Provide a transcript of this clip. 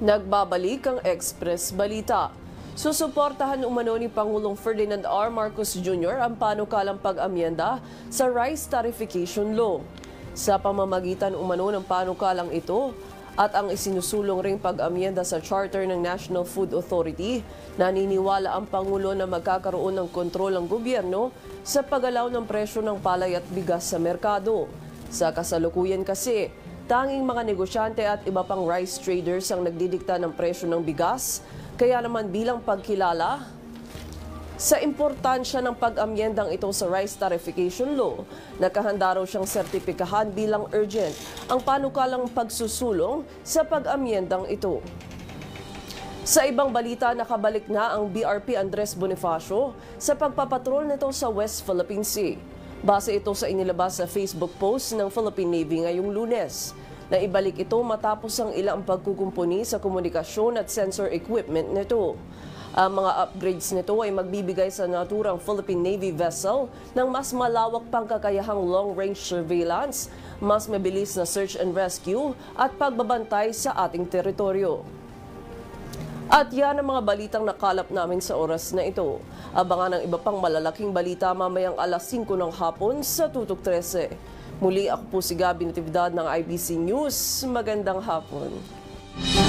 Nagbabalik ang Express Balita. Susuportahan umano ni Pangulong Ferdinand R. Marcos Jr. ang panukalang pag-amyenda sa rice tarification law. Sa pamamagitan umano ng panukalang ito at ang isinusulong ring pag-amyenda sa charter ng National Food Authority, naniniwala ang Pangulo na magkakaroon ng kontrol ang gobyerno sa paggalaw ng presyo ng palay at bigas sa merkado. Sa kasalukuyan kasi, tanging mga negosyante at iba pang rice traders ang nagdidikta ng presyo ng bigas, kaya naman bilang pagkilala sa importansya ng pag-amyendang ito sa rice tarification law, nakahanda raw siyang sertipikahan bilang urgent ang panukalang pagsusulong sa pag-amyendang ito. Sa ibang balita, nakabalik na ang BRP Andres Bonifacio sa pagpapatrol nito sa West Philippine Sea. Base ito sa inilabas sa Facebook post ng Philippine Navy ngayong Lunes. Naibalik ito matapos ang ilang pagkukumpuni sa komunikasyon at sensor equipment nito. Ang mga upgrades nito ay magbibigay sa naturang Philippine Navy vessel ng mas malawak pang kakayahang long-range surveillance, mas mabilis na search and rescue at pagbabantay sa ating teritoryo. At yan ang mga balitang nakalap namin sa oras na ito. Abangan ang iba pang malalaking balita mamayang alas 5 ng hapon sa Tutok 13. Muli ako po si Gabi Natividad ng IBC News. Magandang hapon.